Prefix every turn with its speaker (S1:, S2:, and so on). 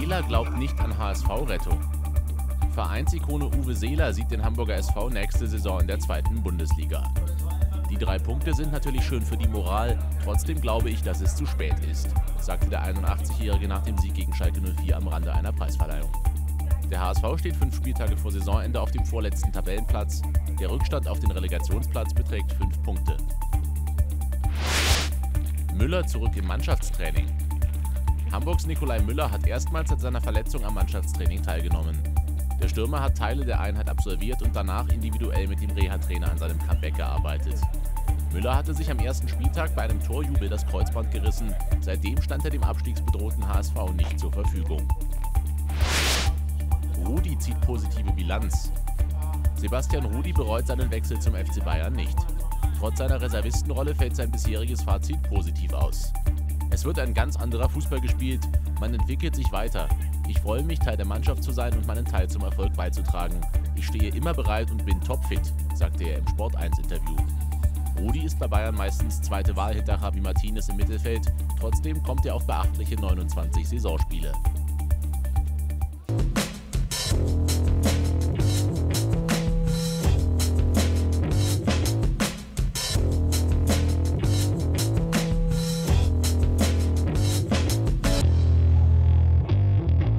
S1: Seeler glaubt nicht an HSV-Rettung. Vereinsikone Uwe Seeler sieht den Hamburger SV nächste Saison in der 2. Bundesliga. Die 3 Punkte sind natürlich schön für die Moral, trotzdem glaube ich, dass es zu spät ist, sagte der 81-Jährige nach dem Sieg gegen Schalke 04 am Rande einer Preisverleihung. Der HSV steht 5 Spieltage vor Saisonende auf dem vorletzten Tabellenplatz. Der Rückstand auf den Relegationsplatz beträgt 5 Punkte. Müller zurück im Mannschaftstraining. Hamburgs Nikolai Müller hat erstmals seit seiner Verletzung am Mannschaftstraining teilgenommen. Der Stürmer hat Teile der Einheit absolviert und danach individuell mit dem Reha-Trainer an seinem Comeback gearbeitet. Müller hatte sich am ersten Spieltag bei einem Torjubel das Kreuzband gerissen. Seitdem stand er dem abstiegsbedrohten HSV nicht zur Verfügung. Rudi zieht positive Bilanz. Sebastian Rudi bereut seinen Wechsel zum FC Bayern nicht. Trotz seiner Reservistenrolle fällt sein bisheriges Fazit positiv aus. Es wird ein ganz anderer Fußball gespielt, man entwickelt sich weiter. Ich freue mich, Teil der Mannschaft zu sein und meinen Teil zum Erfolg beizutragen. Ich stehe immer bereit und bin topfit, sagte er im Sport1-Interview. Rudi ist bei Bayern meistens zweite Wahl hinter Javi Martinez im Mittelfeld, trotzdem kommt er auf beachtliche 29 Saisonspiele.